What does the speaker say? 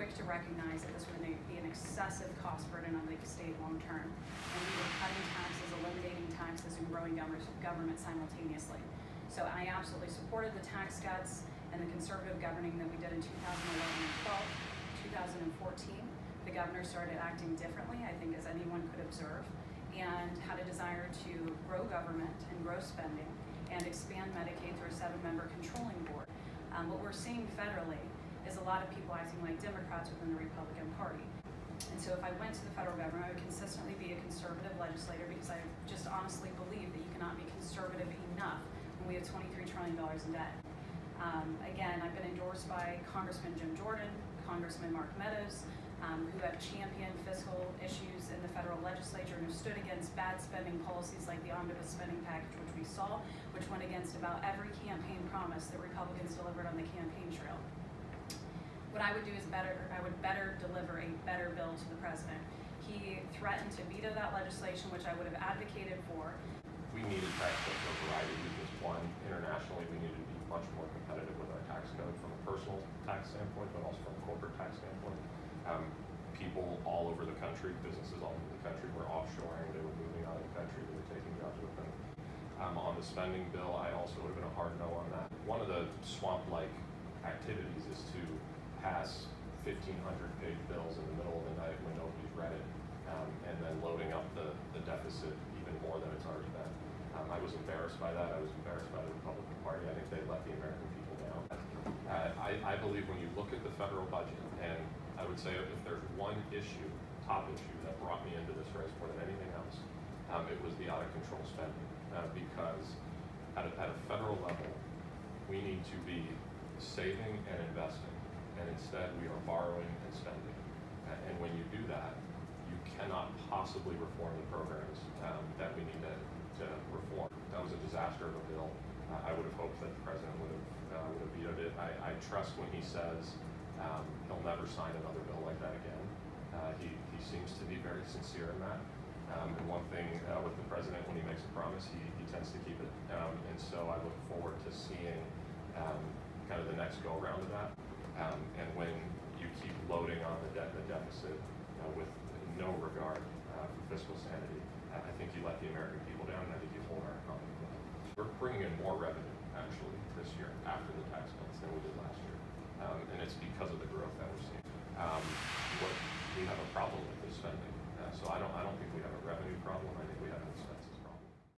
quick to recognize that this would be an excessive cost burden on the state long term, and we were cutting taxes, eliminating taxes, and growing government simultaneously. So I absolutely supported the tax cuts and the conservative governing that we did in 2011 and 12. 2014, the governor started acting differently, I think, as anyone could observe, and had a desire to grow government and grow spending and expand Medicaid through a 7-member controlling board. What we're seeing federally is a lot of people acting like Democrats within the Republican Party. And so if I went to the federal government, I would consistently be a conservative legislator, because I just honestly believe that you cannot be conservative enough when we have $23 trillion in debt. Again, I've been endorsed by Congressman Jim Jordan, Congressman Mark Meadows, who have championed fiscal issues in the federal legislature and who stood against bad spending policies like the omnibus spending package, which we saw, which went against about every campaign promise that Republicans delivered on the campaign trail. What I would do is I would better deliver a better bill to the president. He threatened to veto that legislation, which I would have advocated for. We needed tax code for a variety of reasons. One, internationally, we needed to be much more competitive with our tax code from a personal tax standpoint, but also from a corporate tax standpoint. People all over the country, businesses all over the country were offshoring, they were moving out of the country, they were taking jobs with them. On the spending bill, I also would have been a hard no on that. One of the swamp-like activities is to pass 1,500-page bills in the middle of the night when nobody's read it, and then loading up the deficit even more than it's already been. I was embarrassed by that. I was embarrassed by the Republican Party. I think they let the American people down. I believe when you look at the federal budget, and I would say if there's one issue, top issue, that brought me into this race more than anything else, it was the out-of-control spending. Because at a federal level, we need to be saving and investing, and instead we are borrowing and spending. And when you do that, you cannot possibly reform the programs that we need to reform. That was a disaster of a bill. I would have hoped that the president would have vetoed it. I trust when he says he'll never sign another bill like that again. He seems to be very sincere in that. And one thing with the president, when he makes a promise, he tends to keep it. And so I look forward to seeing kind of the next go around of that. And when you keep loading on the debt and the deficit with no regard for fiscal sanity, I think you let the American people down, and I think you hold our economy down. We're bringing in more revenue, actually, this year after the tax cuts than we did last year. And it's because of the growth that we're seeing. We have a problem with this spending. So I don't think we have a revenue problem. I think we have a spending.